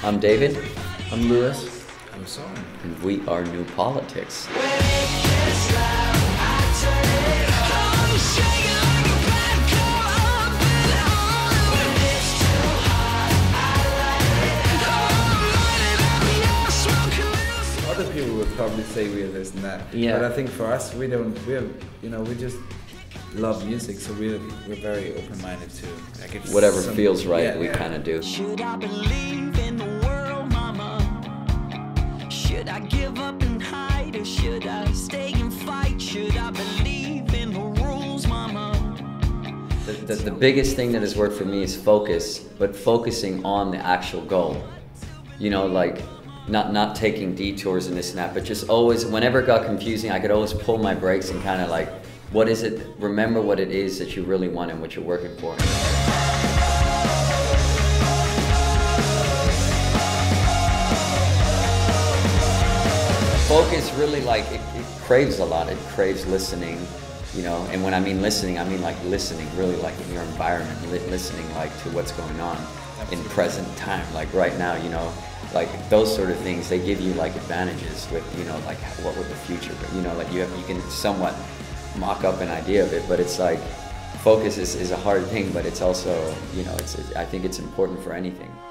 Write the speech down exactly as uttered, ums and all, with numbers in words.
I'm David. I'm Lewis. I'm Son. And we are New Politics. Other people would probably say we're this and that. Yeah. But I think for us, we don't, we're, you know, we just love music, so we're, we're very open-minded to like if Whatever some, feels right, yeah, we yeah. kind of do. Should I believe in the world, mama? Should I give up and hide, or should I stay and fight? Should I believe in the rules, mama? The, the, the biggest thing that has worked for me is focus, but focusing on the actual goal. You know, like not not taking detours and this and that, but just always, whenever it got confusing, I could always pull my brakes and kind of like, what is it? Remember what it is that you really want and what you're working for. Focus really, like, it, it craves a lot. It craves listening, you know, and when I mean listening, I mean like listening, really like in your environment, li listening like to what's going on in present time, like right now, you know, like those sort of things, they give you like advantages with, you know, like what would the future be, you know, like you have, you can somewhat mock up an idea of it, but it's like, focus is, is a hard thing, but it's also, you know, it's, it, I think it's important for anything.